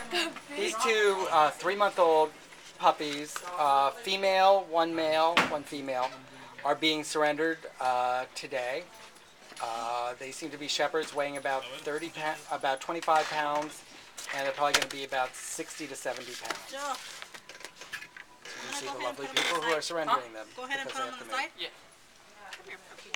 These two 3-month-old puppies, female, one male, one female, are being surrendered today. They seem to be shepherds, weighing about 25 pounds, and they're probably going to be about 60 to 70 pounds. So you see the lovely people who are surrendering them. Go ahead and put them on the side. Yeah. Come here, puppy.